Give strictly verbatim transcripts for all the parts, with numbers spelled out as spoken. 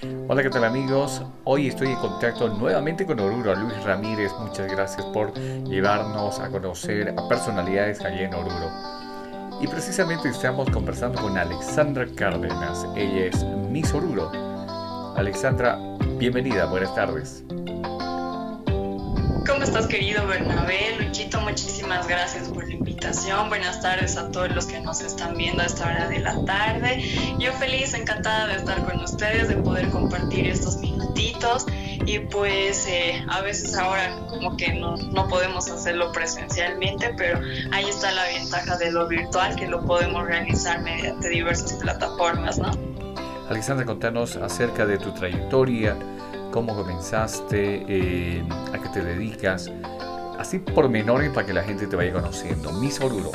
Hola, ¿qué tal amigos? Hoy estoy en contacto nuevamente con Oruro, Luis Ramírez. Muchas gracias por llevarnos a conocer a personalidades allá en Oruro. Y precisamente estamos conversando con Alexandra Cárdenas. Ella es Miss Oruro. Alexandra, bienvenida, buenas tardes. ¿Cómo estás, querido Bernabé? Luchito, muchísimas gracias por la invitación. Buenas tardes a todos los que nos están viendo a esta hora de la tarde. Yo feliz, encantada de estar con ustedes, de poder compartir estos minutitos. Y pues eh, a veces ahora como que no, no podemos hacerlo presencialmente, pero ahí está la ventaja de lo virtual, que lo podemos realizar mediante diversas plataformas, ¿no? Alexandra, contanos acerca de tu trayectoria. ¿Cómo comenzaste? Eh, ¿A qué te dedicas? Así por menores para que la gente te vaya conociendo. Miss Oruro.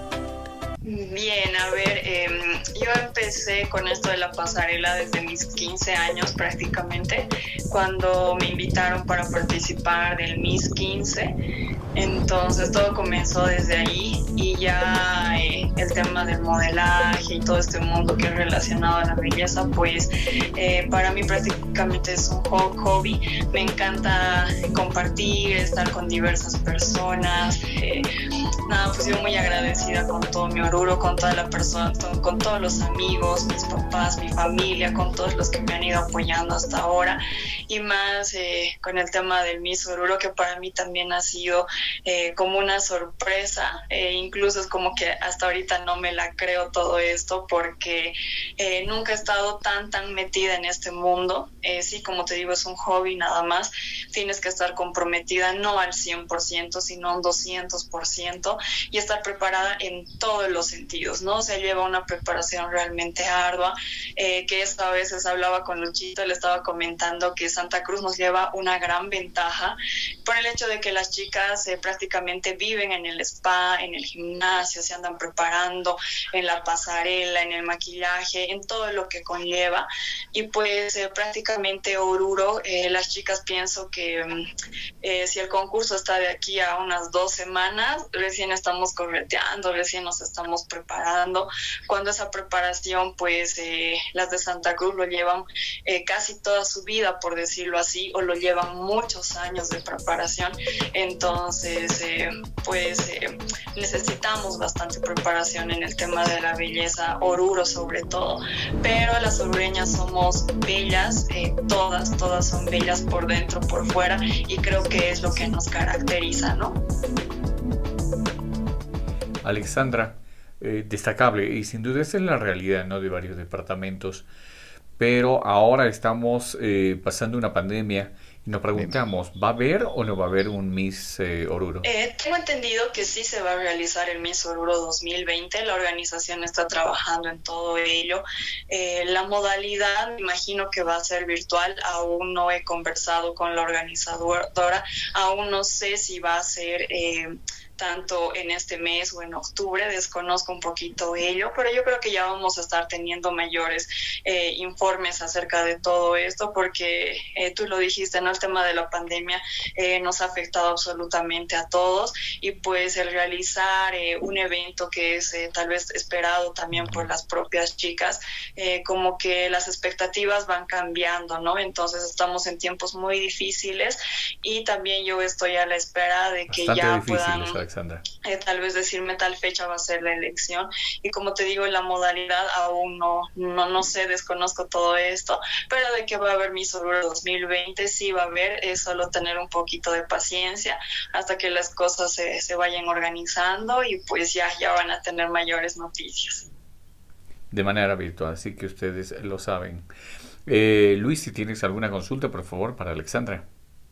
Bien, a ver, eh, yo empecé con esto de la pasarela desde mis quince años prácticamente, cuando me invitaron para participar del Miss quince. Entonces todo comenzó desde ahí y ya eh, el tema del modelaje y todo este mundo que es relacionado a la belleza, pues eh, para mí prácticamente es un hobby. Me encanta compartir, estar con diversas personas. Eh, nada, pues yo muy agradecida con todo mi Oruro, con toda la persona, con todos los amigos, mis papás, mi familia, con todos los que me han ido apoyando hasta ahora. Y más eh, con el tema del Miss Oruro, que para mí también ha sido Eh, como una sorpresa, eh, incluso es como que hasta ahorita no me la creo todo esto, porque eh, nunca he estado tan tan metida en este mundo. Eh, sí, como te digo, es un hobby nada más. Tienes que estar comprometida no al cien por ciento, sino un doscientos por ciento, y estar preparada en todos los sentidos, ¿no? O sea, lleva una preparación realmente ardua, eh, que eso a veces hablaba con Luchito, le estaba comentando que Santa Cruz nos lleva una gran ventaja por el hecho de que las chicas eh, prácticamente viven en el spa, en el gimnasio, se andan preparando en la pasarela, en el maquillaje, en todo lo que conlleva. Y pues eh, prácticamente Oruro, eh, las chicas pienso que eh, si el concurso está de aquí a unas dos semanas, recién estamos correteando, recién nos estamos preparando. Cuando esa preparación, pues eh, las de Santa Cruz lo llevan eh, casi toda su vida, por decirlo así, o lo llevan muchos años de preparación. Entonces, eh, pues eh, necesitamos bastante preparación en el tema de la belleza, Oruro sobre todo, pero las orureñas somos bellas, eh, todas, todas son bellas por dentro, por fuera, y creo que es lo que nos caracteriza, ¿no? Alexandra, eh, destacable, y sin duda esa es la realidad, ¿no?, de varios departamentos, pero ahora estamos eh, pasando una pandemia y nos preguntamos, ¿va a haber o no va a haber un Miss eh, Oruro? Eh, tengo entendido que sí se va a realizar el Miss Oruro dos mil veinte, la organización está trabajando en todo ello. Eh, la modalidad me imagino que va a ser virtual, aún no he conversado con la organizadora, aún no sé si va a ser Eh, tanto en este mes o en octubre, desconozco un poquito ello, pero yo creo que ya vamos a estar teniendo mayores eh, informes acerca de todo esto, porque eh, tú lo dijiste, ¿no? El tema de la pandemia eh, nos ha afectado absolutamente a todos, y pues el realizar eh, un evento que es eh, tal vez esperado también por las propias chicas, eh, como que las expectativas van cambiando, ¿no? Entonces estamos en tiempos muy difíciles, y también yo estoy a la espera de que Bastante ya difíciles, puedan Alexandra. Eh, tal vez decirme tal fecha va a ser la elección. Y como te digo, la modalidad aún no, no, no sé, desconozco todo esto, pero de que va a haber Miss Oruro dos mil veinte, sí va a haber, es solo tener un poquito de paciencia hasta que las cosas se, se vayan organizando, y pues ya, ya van a tener mayores noticias. De manera virtual, así que ustedes lo saben. Eh, Luis, si tienes alguna consulta, por favor, para Alexandra.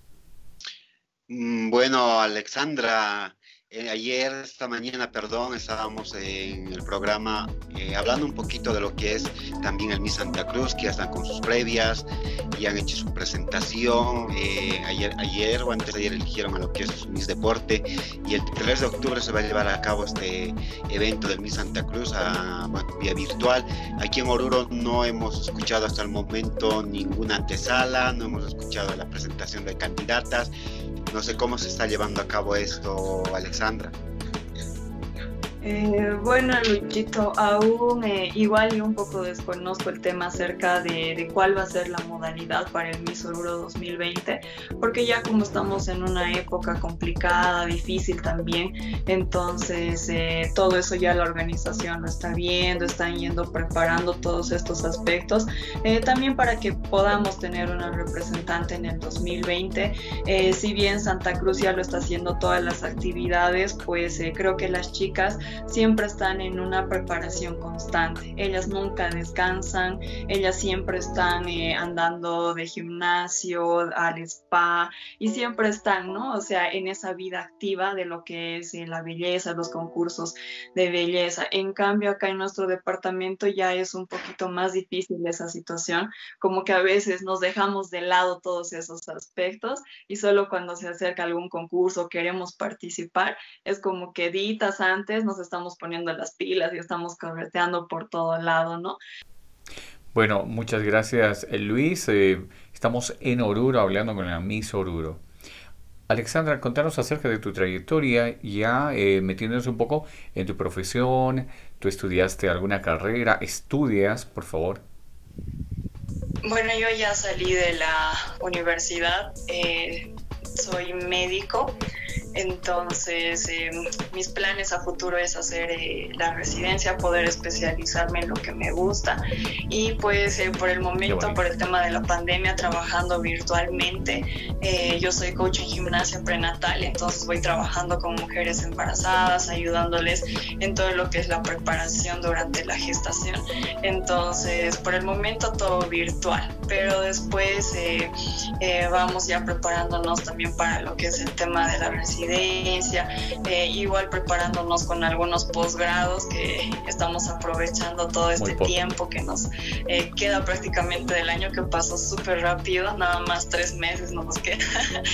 Mm, Bueno, Alexandra, eh, ayer, esta mañana, perdón, estábamos en el programa eh, hablando un poquito de lo que es también el Miss Santa Cruz, que ya están con sus previas y han hecho su presentación. Eh, ayer, ayer o antes de ayer eligieron a lo que es su Miss Deporte, y el tres de octubre se va a llevar a cabo este evento del Miss Santa Cruz a, bueno, vía virtual. Aquí en Oruro no hemos escuchado hasta el momento ninguna antesala, no hemos escuchado la presentación de candidatas. No sé cómo se está llevando a cabo esto, Alexandra. Eh, bueno, Luchito, aún eh, igual y un poco desconozco el tema acerca de, de cuál va a ser la modalidad para el Miss Oruro dos mil veinte, porque ya como estamos en una época complicada, difícil también, entonces eh, todo eso ya la organización lo está viendo, están yendo preparando todos estos aspectos, eh, también para que podamos tener una representante en el dos mil veinte. Eh, si bien Santa Cruz ya lo está haciendo todas las actividades, pues eh, creo que las chicas siempre están en una preparación constante. Ellas nunca descansan, ellas siempre están eh, andando de gimnasio al spa y siempre están, ¿no? O sea, en esa vida activa de lo que es eh, la belleza, los concursos de belleza. En cambio, acá en nuestro departamento ya es un poquito más difícil esa situación, como que a veces nos dejamos de lado todos esos aspectos y solo cuando se acerca algún concurso queremos participar, es como que ditas antes nos estamos poniendo las pilas y estamos correteando por todo lado, ¿no? Bueno, muchas gracias, eh, Luis. Eh, estamos en Oruro hablando con la Miss Oruro. Alexandra, contanos acerca de tu trayectoria, ya eh, metiéndonos un poco en tu profesión. ¿Tú estudiaste alguna carrera? ¿Estudias, por favor? Bueno, yo ya salí de la universidad, eh, soy médico. Entonces, eh, mis planes a futuro es hacer eh, la residencia, poder especializarme en lo que me gusta y pues eh, por el momento, por el tema de la pandemia, trabajando virtualmente. Eh, yo soy coach en gimnasia prenatal, entonces voy trabajando con mujeres embarazadas, ayudándoles en todo lo que es la preparación durante la gestación. Entonces, por el momento todo virtual, pero después eh, eh, vamos ya preparándonos también para lo que es el tema de la residencia. Eh, igual preparándonos con algunos posgrados que estamos aprovechando todo este tiempo que nos eh, queda prácticamente del año, que pasó súper rápido, nada más tres meses nos queda.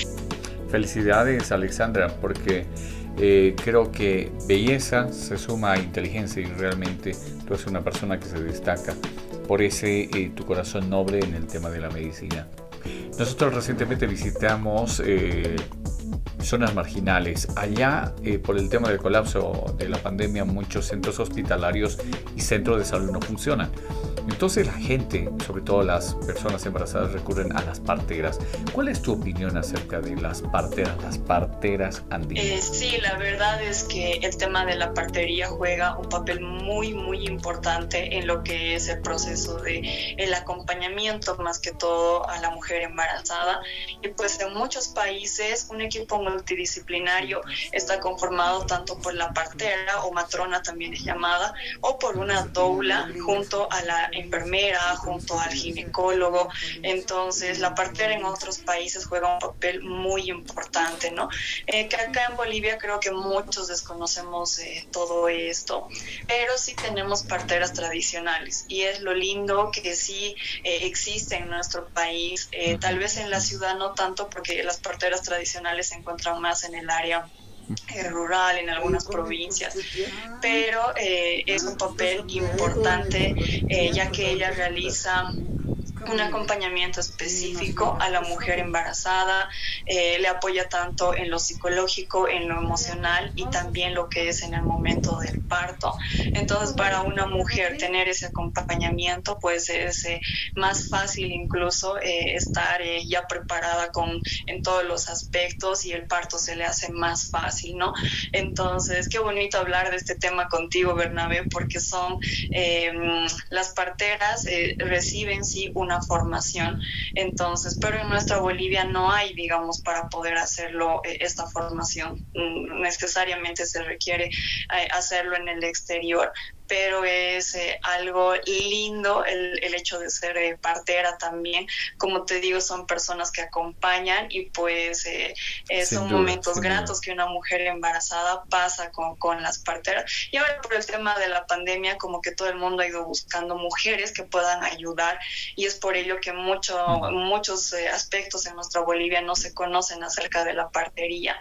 Felicidades, Alexandra, porque eh, creo que belleza se suma a inteligencia y realmente tú eres una persona que se destaca por ese eh, tu corazón noble en el tema de la medicina. Nosotros recientemente visitamos eh, zonas marginales. Allá, eh, por el tema del colapso de la pandemia, muchos centros hospitalarios y centros de salud no funcionan. Entonces la gente, sobre todo las personas embarazadas, recurren a las parteras. ¿Cuál es tu opinión acerca de las parteras, las parteras andinas? Eh, sí, la verdad es que el tema de la partería juega un papel muy, muy importante en lo que es el proceso de el acompañamiento, más que todo a la mujer embarazada. Y pues en muchos países un equipo multidisciplinario está conformado tanto por la partera o matrona, también es llamada, o por una doula junto a la enfermera, junto al ginecólogo. Entonces la partera en otros países juega un papel muy importante, ¿no? Eh, que acá en Bolivia creo que muchos desconocemos eh, todo esto, pero sí tenemos parteras tradicionales y es lo lindo que sí eh, existe en nuestro país. Eh, tal vez en la ciudad no tanto, porque las parteras tradicionales se encuentran más en el área Eh, rural, en algunas provincias, pero eh, es un papel importante eh, ya que ella realiza un acompañamiento específico a la mujer embarazada, eh, le apoya tanto en lo psicológico, en lo emocional y también lo que es en el momento del parto. Entonces, para una mujer tener ese acompañamiento, pues es eh, más fácil incluso eh, estar eh, ya preparada con, en todos los aspectos, y el parto se le hace más fácil, ¿no? Entonces, qué bonito hablar de este tema contigo, Bernabé, porque son eh, las parteras eh, reciben sí una formación, entonces, pero en nuestra Bolivia no hay, digamos, para poder hacerlo, eh, esta formación, mm, necesariamente se requiere eh, hacerlo en el exterior, pero es eh, algo lindo el, el hecho de ser eh, partera también. Como te digo, son personas que acompañan y pues eh, eh, son duda, momentos gratos duda. que una mujer embarazada pasa con, con las parteras. Y ahora por el tema de la pandemia, como que todo el mundo ha ido buscando mujeres que puedan ayudar, y es por ello que mucho, uh-huh. muchos eh, aspectos en nuestra Bolivia no se conocen acerca de la partería.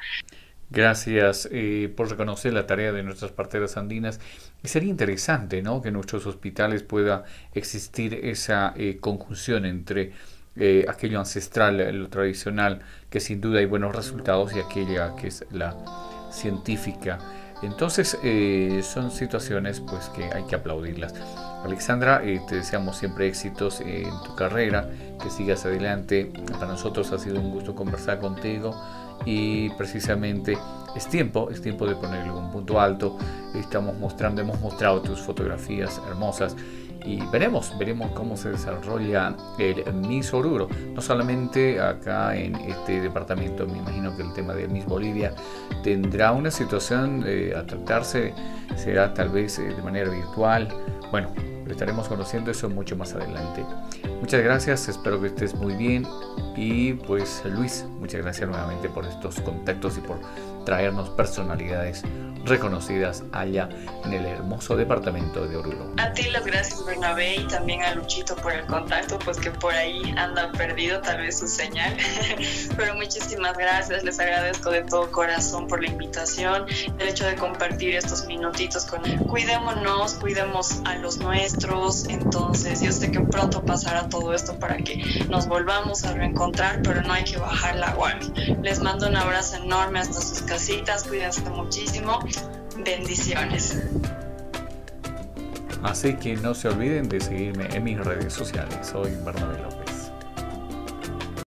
Gracias eh, por reconocer la tarea de nuestras parteras andinas. Y sería interesante, ¿no?, que en nuestros hospitales pueda existir esa eh, conjunción entre eh, aquello ancestral, lo tradicional, que sin duda hay buenos resultados, y aquella que es la científica, Entonces eh, son situaciones pues que hay que aplaudirlas. Alexandra, eh, te deseamos siempre éxitos en tu carrera, que sigas adelante. Para nosotros ha sido un gusto conversar contigo y precisamente es tiempo, es tiempo de ponerle un punto alto. Estamos mostrando, hemos mostrado tus fotografías hermosas y veremos, veremos cómo se desarrolla el Miss Oruro, no solamente acá en este departamento. Me imagino que el tema del Miss Bolivia tendrá una situación eh, a tratarse, será tal vez eh, de manera virtual. Bueno, estaremos conociendo eso mucho más adelante. Muchas gracias, espero que estés muy bien. Y pues Luis, muchas gracias nuevamente por estos contactos y por traernos personalidades reconocidas allá en el hermoso departamento de Oruro. A ti las gracias, Bernabé, y también a Luchito por el contacto, pues que por ahí anda perdido tal vez su señal. Pero muchísimas gracias, les agradezco de todo corazón por la invitación, el hecho de compartir estos minutitos con él. Cuidémonos, cuidemos a los nuestros. Entonces yo sé que pronto pasará todo esto para que nos volvamos a reencontrar, pero no hay que bajar la guardia. Les mando un abrazo enorme hasta sus casitas, cuídense muchísimo. Bendiciones. Así que no se olviden de seguirme en mis redes sociales. Soy Bernabé López.